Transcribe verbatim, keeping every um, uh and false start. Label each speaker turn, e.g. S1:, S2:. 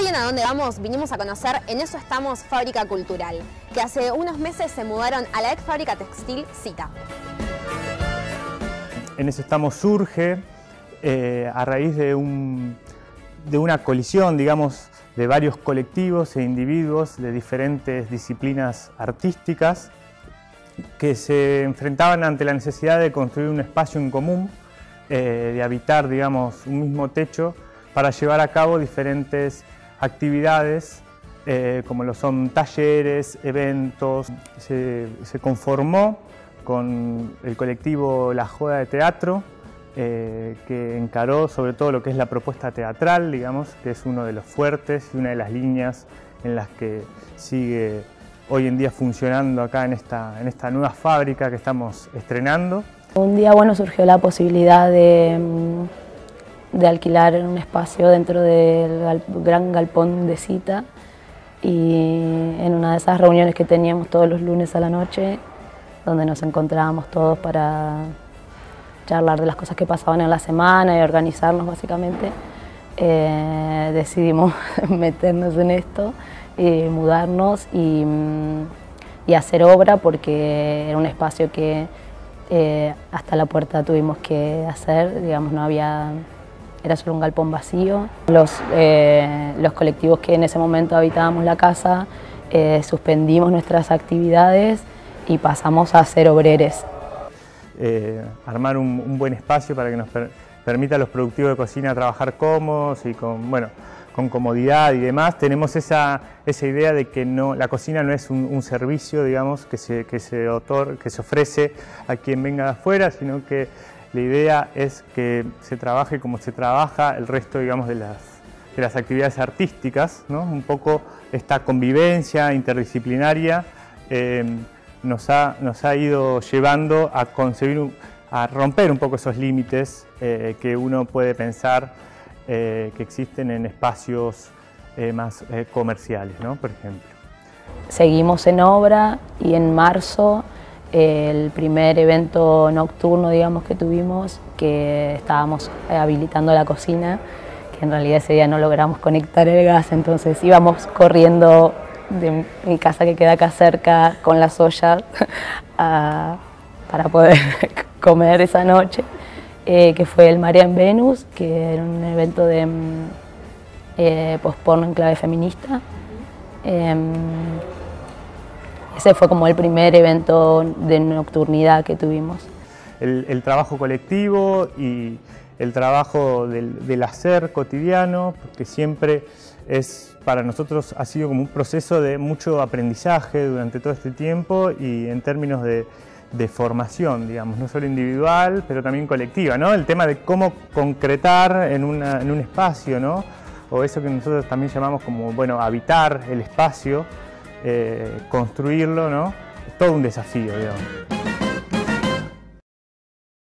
S1: Hoy en A Dónde Vamos vinimos a conocer En Eso Estamos Fábrica Cultural, que hace unos meses se mudaron a la ex fábrica textil Cita.
S2: En Eso Estamos surge eh, a raíz de, un, de una colisión, digamos, de varios colectivos e individuos de diferentes disciplinas artísticas que se enfrentaban ante la necesidad de construir un espacio en común, eh, de habitar, digamos, un mismo techo para llevar a cabo diferentes actividades, eh, como lo son talleres, eventos. Se, se conformó con el colectivo La Joda de Teatro, eh, que encaró sobre todo lo que es la propuesta teatral, digamos, que es uno de los fuertes y una de las líneas en las que sigue hoy en día funcionando acá en esta, en esta nueva fábrica que estamos estrenando.
S3: Un día, bueno, surgió la posibilidad de, de alquilar un espacio dentro del gal, gran galpón de Cita, y en una de esas reuniones que teníamos todos los lunes a la noche, donde nos encontrábamos todos para charlar de las cosas que pasaban en la semana y organizarnos básicamente, eh, decidimos meternos en esto y mudarnos y, y hacer obra, porque era un espacio que eh, hasta la puerta tuvimos que hacer, digamos, no había, era solo un galpón vacío. Los, eh, los colectivos que en ese momento habitábamos la casa eh, suspendimos nuestras actividades y pasamos a ser obreres.
S2: Eh, armar un, un buen espacio para que nos per, permita a los productivos de cocina trabajar cómodos y con, bueno, con comodidad y demás. Tenemos esa, esa idea de que no, la cocina no es un, un servicio, digamos, que se, que, se otor, que se ofrece a quien venga de afuera, sino que la idea es que se trabaje como se trabaja el resto, digamos, de las, de las actividades artísticas, ¿no? Un poco esta convivencia interdisciplinaria eh, nos, ha, nos ha ido llevando a concebir, un, a romper un poco esos límites eh, que uno puede pensar eh, que existen en espacios eh, más eh, comerciales, ¿no? Por ejemplo.
S3: Seguimos en obra y en marzo el primer evento nocturno, digamos, que tuvimos, que estábamos habilitando la cocina, que en realidad ese día no logramos conectar el gas, entonces íbamos corriendo de mi casa, que queda acá cerca, con las ollas a, para poder comer esa noche, eh, que fue el María en Venus, que era un evento de eh, post-porno en clave feminista. Eh, Ese fue como el primer evento de nocturnidad que tuvimos.
S2: El, el trabajo colectivo y el trabajo del, del hacer cotidiano, porque siempre es, para nosotros ha sido como un proceso de mucho aprendizaje durante todo este tiempo y en términos de, de formación, digamos, no solo individual, pero también colectiva, ¿no? El tema de cómo concretar en, una, en un espacio, ¿no? O eso que nosotros también llamamos como, bueno, habitar el espacio. Eh, construirlo, ¿no? Es todo un desafío, digamos.